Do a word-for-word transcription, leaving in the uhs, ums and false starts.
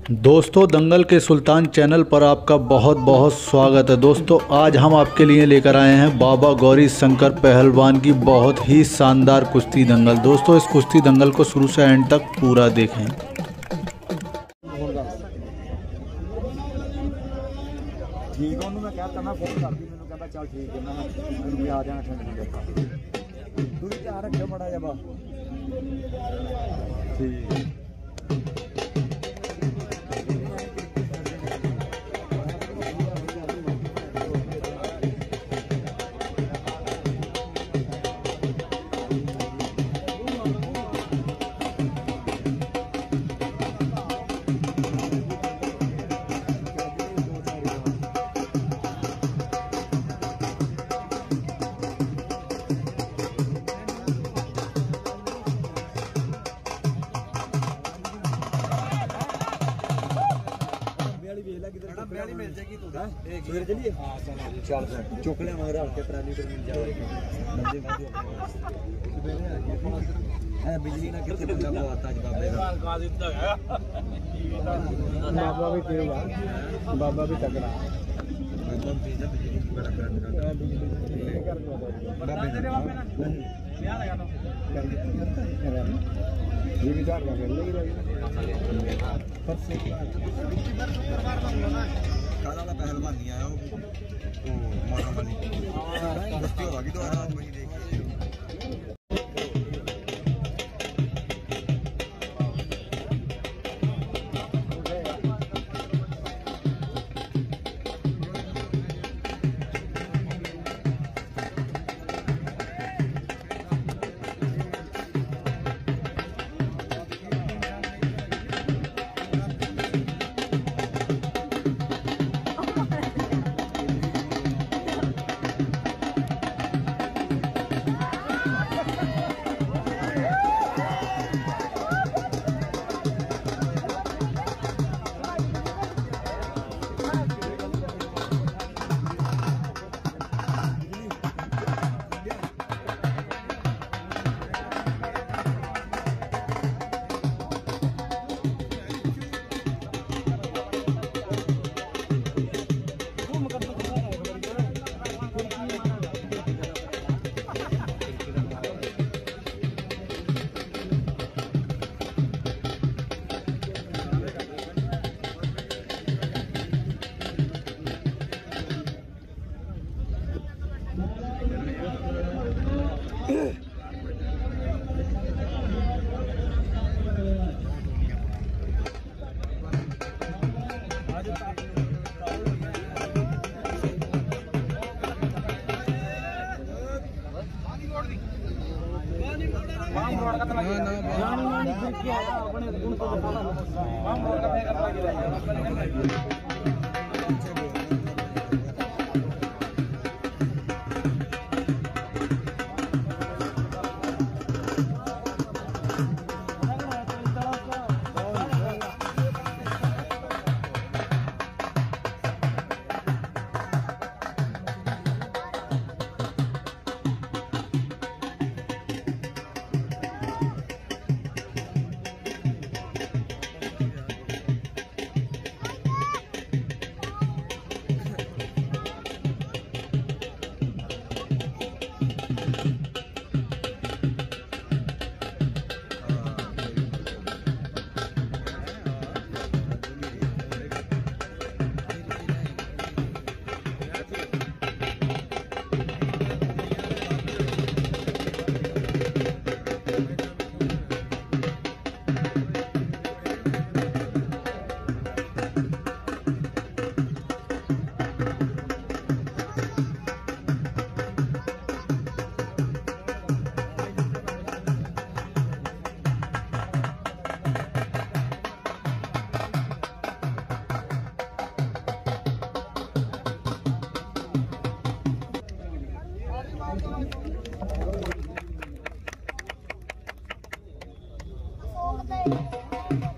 दोस्तों, दंगल के सुल्तान चैनल पर आपका बहुत बहुत स्वागत है। दोस्तों, आज हम आपके लिए लेकर आए हैं बाबा गौरी शंकर पहलवान की बहुत ही शानदार कुश्ती दंगल। दोस्तों, इस कुश्ती दंगल को शुरू से एंड तक पूरा देखें। ठीक है, मैं कहता मैं फोन कर दी, मैंने कहता चल ठीक है, मैं भी आ जाना ठंड में। तू भी ध्यान रखियो बड़ा जब ठीक मिल जाएगी। तू चलिए चल चुक ले मगर हल्के प्राणी को मिल जाएगी। बिजली ना कितने बंदा को आता है बाबे का। बाबा भी तेज है, बाबा भी तगड़ा है। एकदम तेज है, बिजली की बड़ा प्राणी का बिजली कर दो बाबे ने क्या लगा दो ये भी चार का कर लेगी पर से काला वाला पहलवान नहीं आया वो तो मारा वाली दस्ती होगी तो आज वही देखिए। Thank you.